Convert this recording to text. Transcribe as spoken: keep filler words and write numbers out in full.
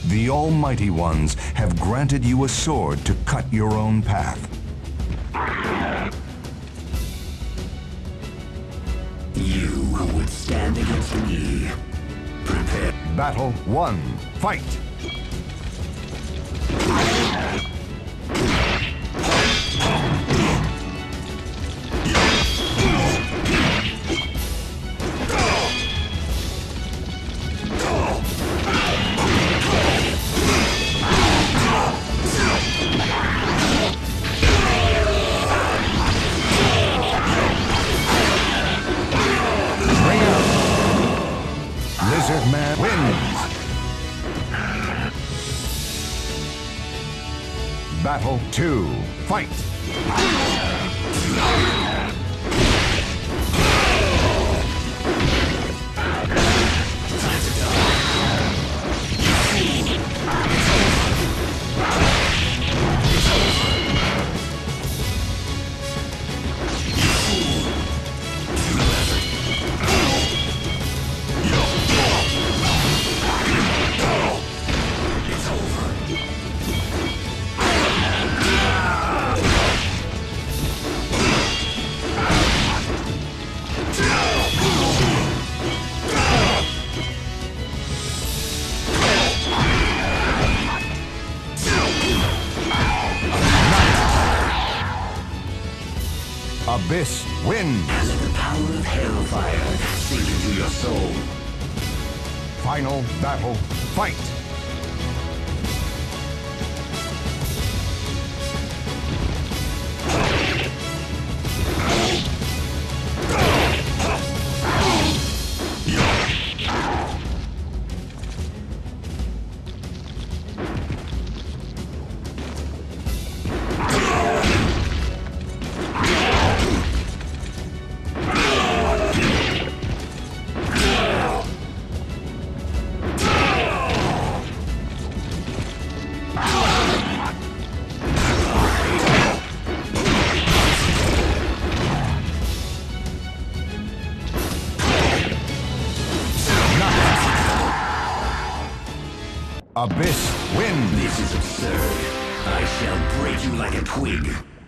The Almighty Ones have granted you a sword to cut your own path. You who would stand against me, prepare. Battle one. Fight! Lizard Man wins! Battle two. Fight! Abyss wins! Let the power of hellfire sink into your soul. Final battle, fight! Abyss wins! This is absurd. I shall break you like a twig.